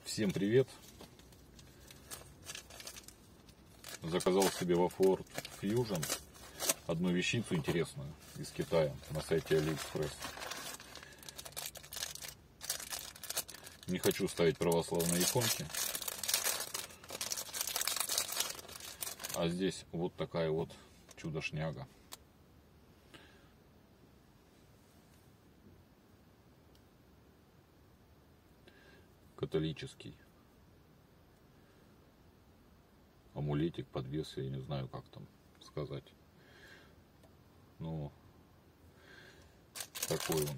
Всем привет! Заказал себе во Ford Fusion одну вещицу интересную из Китая на сайте AliExpress. Не хочу ставить православные иконки. А здесь вот такая вот чудо-шняга. Католический амулетик, подвес, я не знаю, как там сказать. Ну, такой он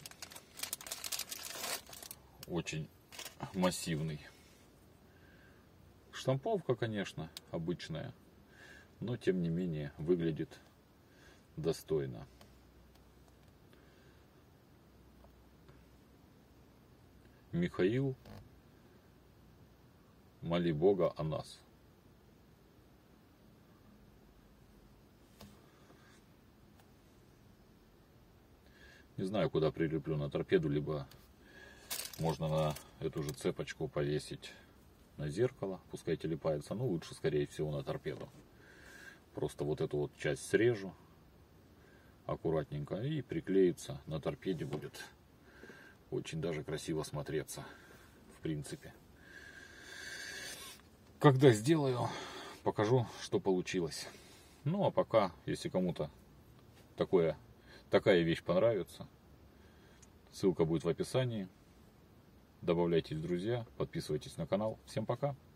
очень массивный. Штамповка, конечно, обычная, но тем не менее выглядит достойно. Михаил, моли Бога о нас. Не знаю, куда прилеплю, на торпеду, либо можно на эту же цепочку повесить на зеркало, пускай телепается, но лучше, скорее всего, на торпеду. Просто вот эту вот часть срежу аккуратненько и приклеится на торпеде, будет очень даже красиво смотреться, в принципе. Когда сделаю, покажу, что получилось. Ну а пока, если кому-то такая вещь понравится, ссылка будет в описании. Добавляйтесь в друзья, подписывайтесь на канал. Всем пока!